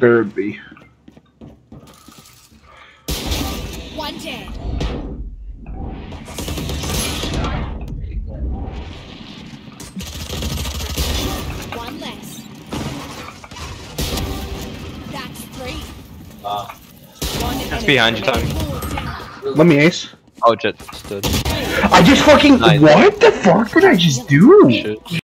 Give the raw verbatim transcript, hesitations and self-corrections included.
third B. One dead. One less. That's three. Uh, One It's behind you, Tony. Let me ace. Oh, Jet stood. I just fucking. Nice. What the fuck did I just do? Shit.